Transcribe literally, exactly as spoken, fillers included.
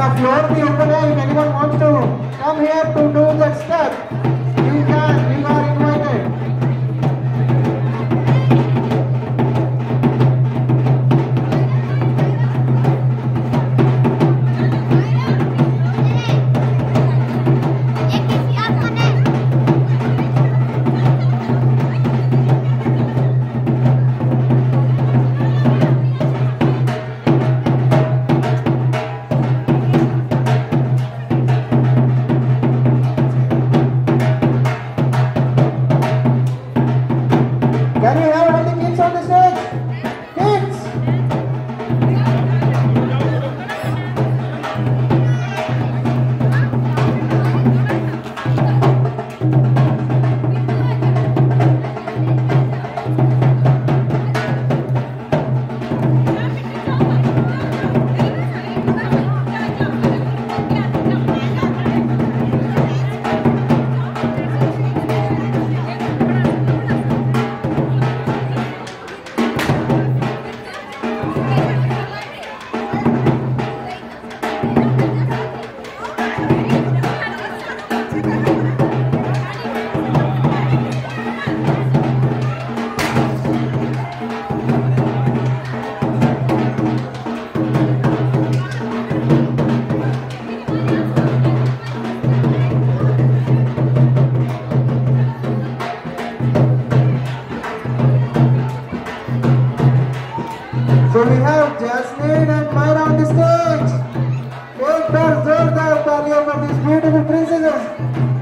floor be open here. If anyone wants to come here to do that step, you can, you are invited. Can you have all the kids on the stage? Kids! So we have Jasnain and Mayra on the stage. एक बार जोरदार तालियों for these beautiful princesses.